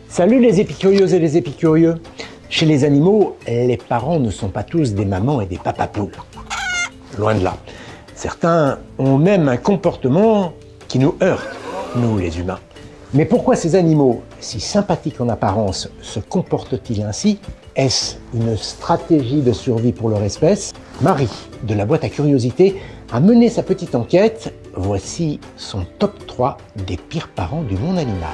Salut les épicurieuses et les épicurieux. Chez les animaux, les parents ne sont pas tous des mamans et des papas poules. Loin de là. Certains ont même un comportement qui nous heurte, nous les humains. Mais pourquoi ces animaux, si sympathiques en apparence, se comportent-ils ainsi? Est-ce une stratégie de survie pour leur espèce? Marie, de la boîte à curiosités, a mené sa petite enquête. Voici son top 3 des pires parents du monde animal.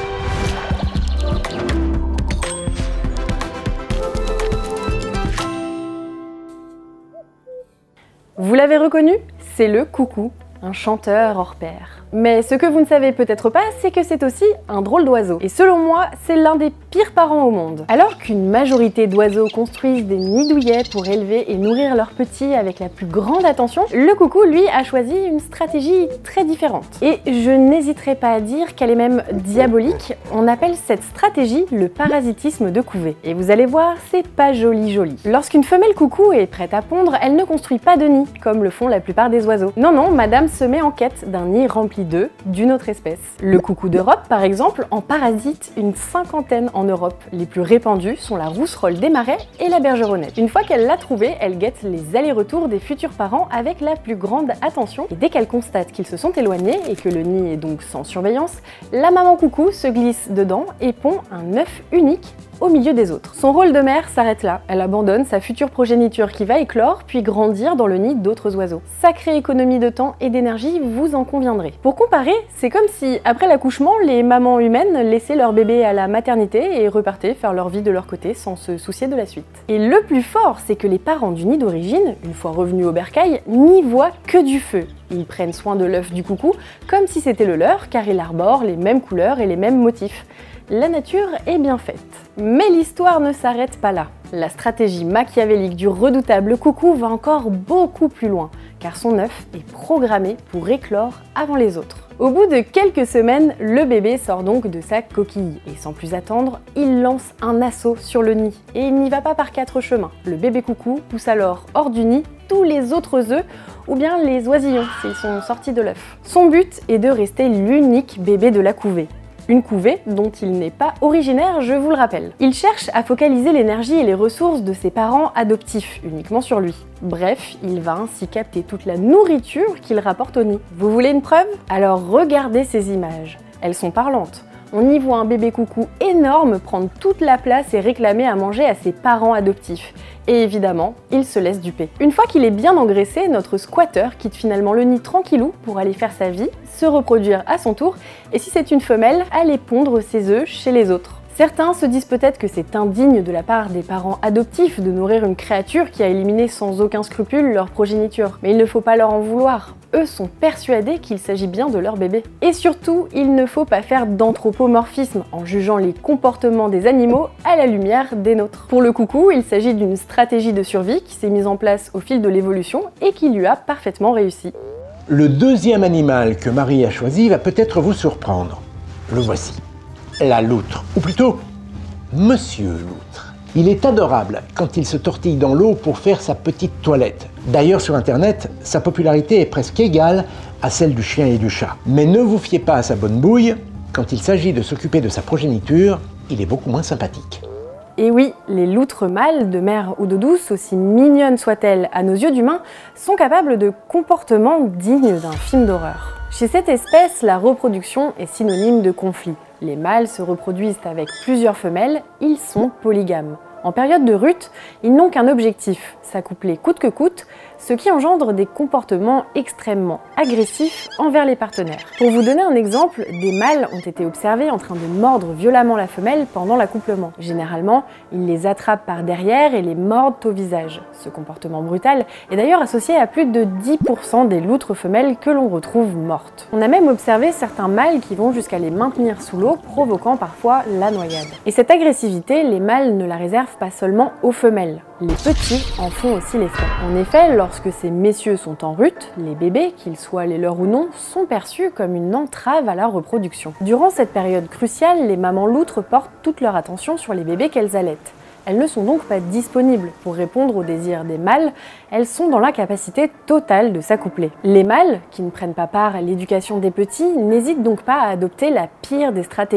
Vous l'avez reconnu? C'est le coucou, un chanteur hors pair. Mais ce que vous ne savez peut-être pas, c'est que c'est aussi un drôle d'oiseau. Et selon moi, c'est l'un des pires parents au monde. Alors qu'une majorité d'oiseaux construisent des nids douillets pour élever et nourrir leurs petits avec la plus grande attention, le coucou, lui, a choisi une stratégie très différente. Et je n'hésiterai pas à dire qu'elle est même diabolique. On appelle cette stratégie le parasitisme de couvée. Et vous allez voir, c'est pas joli. Lorsqu'une femelle coucou est prête à pondre, elle ne construit pas de nid, comme le font la plupart des oiseaux. Non, madame se met en quête d'un nid rempli d'œufs d'une autre espèce. Le coucou d'Europe, par exemple, en parasite une 50aine en Europe. Les plus répandus sont la rousserolle des marais et la bergeronnette. Une fois qu'elle l'a trouvé, elle guette les allers-retours des futurs parents avec la plus grande attention. Et dès qu'elle constate qu'ils se sont éloignés et que le nid est donc sans surveillance, la maman coucou se glisse dedans et pond un œuf unique au milieu des autres. Son rôle de mère s'arrête là. Elle abandonne sa future progéniture qui va éclore puis grandir dans le nid d'autres oiseaux. Sacrée économie de temps et d'énergie, vous en conviendrez. Pour comparer, c'est comme si, après l'accouchement, les mamans humaines laissaient leur bébé à la maternité et repartaient faire leur vie de leur côté sans se soucier de la suite. Et le plus fort, c'est que les parents du nid d'origine, une fois revenus au bercail, n'y voient que du feu. Ils prennent soin de l'œuf du coucou comme si c'était le leur, car il arbore les mêmes couleurs et les mêmes motifs. La nature est bien faite. Mais l'histoire ne s'arrête pas là. La stratégie machiavélique du redoutable coucou va encore beaucoup plus loin, car son œuf est programmé pour éclore avant les autres. Au bout de quelques semaines, le bébé sort donc de sa coquille, et sans plus attendre, il lance un assaut sur le nid. Et il n'y va pas par 4 chemins. Le bébé coucou pousse alors hors du nid tous les autres œufs, ou bien les oisillons s'ils sont sortis de l'œuf. Son but est de rester l'unique bébé de la couvée. Une couvée dont il n'est pas originaire, je vous le rappelle. Il cherche à focaliser l'énergie et les ressources de ses parents adoptifs uniquement sur lui. Bref, il va ainsi capter toute la nourriture qu'il rapporte au nid. Vous voulez une preuve? Alors regardez ces images. Elles sont parlantes. On y voit un bébé coucou énorme prendre toute la place et réclamer à manger à ses parents adoptifs. Et évidemment, il se laisse duper. Une fois qu'il est bien engraissé, notre squatter quitte finalement le nid tranquillou pour aller faire sa vie, se reproduire à son tour, et si c'est une femelle, aller pondre ses œufs chez les autres. Certains se disent peut-être que c'est indigne de la part des parents adoptifs de nourrir une créature qui a éliminé sans aucun scrupule leur progéniture. Mais il ne faut pas leur en vouloir. Eux sont persuadés qu'il s'agit bien de leur bébé. Et surtout, il ne faut pas faire d'anthropomorphisme en jugeant les comportements des animaux à la lumière des nôtres. Pour le coucou, il s'agit d'une stratégie de survie qui s'est mise en place au fil de l'évolution et qui lui a parfaitement réussi. Le deuxième animal que Marie a choisi va peut-être vous surprendre. Le voici. La loutre, ou plutôt Monsieur Loutre. Il est adorable quand il se tortille dans l'eau pour faire sa petite toilette. D'ailleurs sur internet, sa popularité est presque égale à celle du chien et du chat. Mais ne vous fiez pas à sa bonne bouille, quand il s'agit de s'occuper de sa progéniture, il est beaucoup moins sympathique. Et oui, les loutres mâles, de mer ou d'eau douce, aussi mignonnes soient-elles à nos yeux d'humains, sont capables de comportements dignes d'un film d'horreur. Chez cette espèce, la reproduction est synonyme de conflit. Les mâles se reproduisent avec plusieurs femelles, ils sont polygames. En période de rut, ils n'ont qu'un objectif, s'accoupler coûte que coûte, ce qui engendre des comportements extrêmement agressifs envers les partenaires. Pour vous donner un exemple, des mâles ont été observés en train de mordre violemment la femelle pendant l'accouplement. Généralement, ils les attrapent par derrière et les mordent au visage. Ce comportement brutal est d'ailleurs associé à plus de 10% des loutres femelles que l'on retrouve mortes. On a même observé certains mâles qui vont jusqu'à les maintenir sous l'eau, provoquant parfois la noyade. Et cette agressivité, les mâles ne la réservent pas seulement aux femelles. Les petits en font aussi les frais. En effet, lorsque ces messieurs sont en rut, les bébés, qu'ils soient les leurs ou non, sont perçus comme une entrave à la reproduction. Durant cette période cruciale, les mamans loutres portent toute leur attention sur les bébés qu'elles allaitent. Elles ne sont donc pas disponibles pour répondre aux désirs des mâles, elles sont dans l'incapacité totale de s'accoupler. Les mâles, qui ne prennent pas part à l'éducation des petits, n'hésitent donc pas à adopter la pire des stratégies,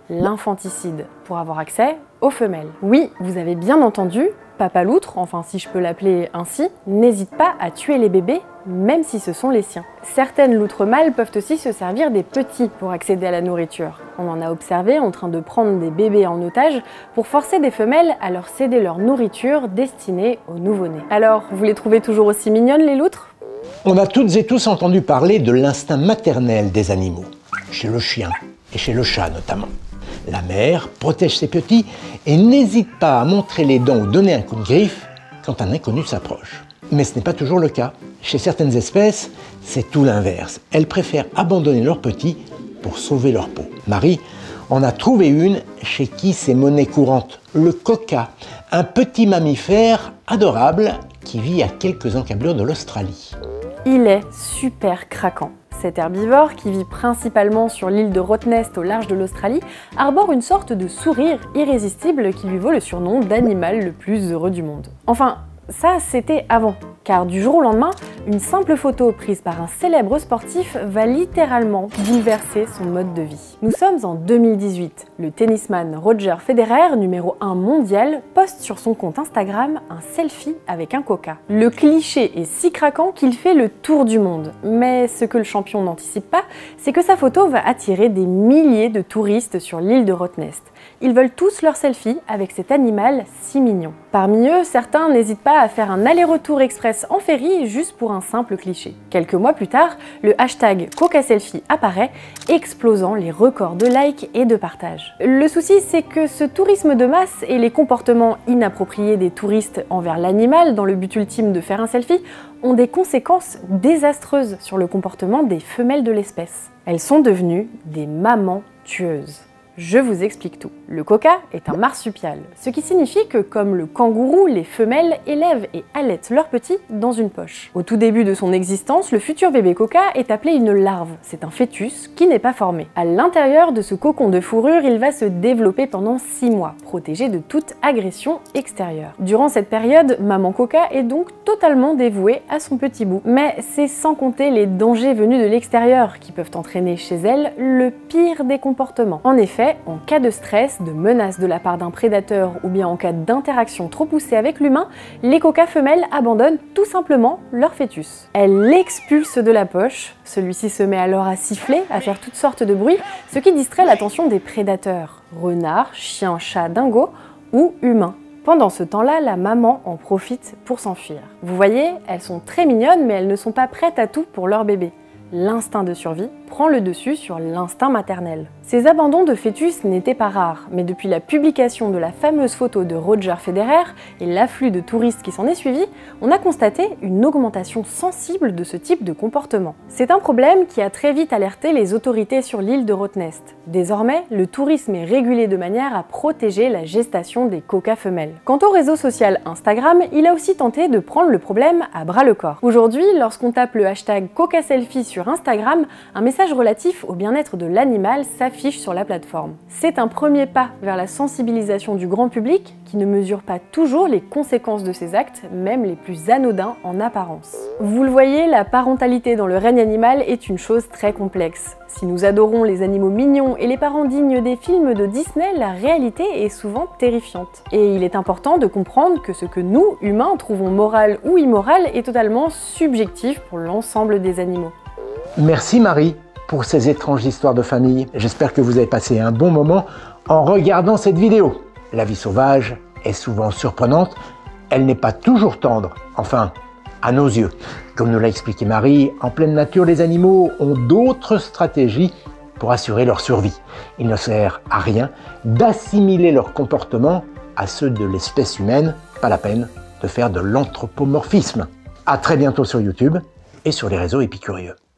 l'infanticide, pour avoir accès aux femelles. Oui, vous avez bien entendu, Papa Loutre, enfin si je peux l'appeler ainsi, n'hésite pas à tuer les bébés, même si ce sont les siens. Certaines loutres mâles peuvent aussi se servir des petits pour accéder à la nourriture. On en a observé en train de prendre des bébés en otage pour forcer des femelles à leur céder leur nourriture destinée aux nouveau-nés. Alors, vous les trouvez toujours aussi mignonnes les loutres ? On a toutes et tous entendu parler de l'instinct maternel des animaux, chez le chien et chez le chat notamment. La mère protège ses petits et n'hésite pas à montrer les dents ou donner un coup de griffe quand un inconnu s'approche. Mais ce n'est pas toujours le cas. Chez certaines espèces, c'est tout l'inverse. Elles préfèrent abandonner leurs petits pour sauver leur peau. Marie en a trouvé une chez qui c'est monnaie courante, le coca, un petit mammifère adorable qui vit à quelques encablures de l'Australie. Il est super craquant. Cet herbivore, qui vit principalement sur l'île de Rottnest au large de l'Australie, arbore une sorte de sourire irrésistible qui lui vaut le surnom d'animal le plus heureux du monde. Enfin, ça c'était avant, car du jour au lendemain, une simple photo prise par un célèbre sportif va littéralement bouleverser son mode de vie. Nous sommes en 2018. Le tennisman Roger Federer, numéro 1 mondial, poste sur son compte Instagram un selfie avec un coca. Le cliché est si craquant qu'il fait le tour du monde. Mais ce que le champion n'anticipe pas, c'est que sa photo va attirer des milliers de touristes sur l'île de Rottnest. Ils veulent tous leur selfie avec cet animal si mignon. Parmi eux, certains n'hésitent pas à faire un aller-retour express en ferry juste pour un simple cliché. Quelques mois plus tard, le hashtag CocaSelfie apparaît, explosant les records de likes et de partages. Le souci, c'est que ce tourisme de masse et les comportements inappropriés des touristes envers l'animal dans le but ultime de faire un selfie ont des conséquences désastreuses sur le comportement des femelles de l'espèce. Elles sont devenues des mamans tueuses. Je vous explique tout. Le coca est un marsupial, ce qui signifie que, comme le kangourou, les femelles élèvent et allaitent leurs petits dans une poche. Au tout début de son existence, le futur bébé coca est appelé une larve. C'est un fœtus qui n'est pas formé. À l'intérieur de ce cocon de fourrure, il va se développer pendant 6 mois, protégé de toute agression extérieure. Durant cette période, maman coca est donc totalement dévouée à son petit bout. Mais c'est sans compter les dangers venus de l'extérieur qui peuvent entraîner chez elle le pire des comportements. En effet, en cas de stress, de menace de la part d'un prédateur ou bien en cas d'interaction trop poussée avec l'humain, les cocas femelles abandonnent tout simplement leur fœtus. Elles l'expulsent de la poche, celui-ci se met alors à siffler, à faire toutes sortes de bruits, ce qui distrait l'attention des prédateurs, renards, chiens, chats, dingos ou humains. Pendant ce temps-là, la maman en profite pour s'enfuir. Vous voyez, elles sont très mignonnes mais elles ne sont pas prêtes à tout pour leur bébé. L'instinct de survie prend le dessus sur l'instinct maternel. Ces abandons de fœtus n'étaient pas rares, mais depuis la publication de la fameuse photo de Roger Federer et l'afflux de touristes qui s'en est suivi, on a constaté une augmentation sensible de ce type de comportement. C'est un problème qui a très vite alerté les autorités sur l'île de Rottnest. Désormais, le tourisme est régulé de manière à protéger la gestation des cocas femelles. Quant au réseau social Instagram, il a aussi tenté de prendre le problème à bras le corps. Aujourd'hui, lorsqu'on tape le hashtag CocaSelfie sur Instagram, un message relatif au bien-être de l'animal s'affiche sur la plateforme. C'est un premier pas vers la sensibilisation du grand public qui ne mesure pas toujours les conséquences de ses actes, même les plus anodins en apparence. Vous le voyez, la parentalité dans le règne animal est une chose très complexe. Si nous adorons les animaux mignons et les parents dignes des films de Disney, la réalité est souvent terrifiante. Et il est important de comprendre que ce que nous, humains, trouvons moral ou immoral est totalement subjectif pour l'ensemble des animaux. Merci Marie pour ces étranges histoires de famille. J'espère que vous avez passé un bon moment en regardant cette vidéo. La vie sauvage est souvent surprenante, elle n'est pas toujours tendre, enfin, à nos yeux. Comme nous l'a expliqué Marie, en pleine nature, les animaux ont d'autres stratégies pour assurer leur survie. Il ne sert à rien d'assimiler leur comportement à ceux de l'espèce humaine, pas la peine de faire de l'anthropomorphisme. À très bientôt sur YouTube et sur les réseaux épicurieux.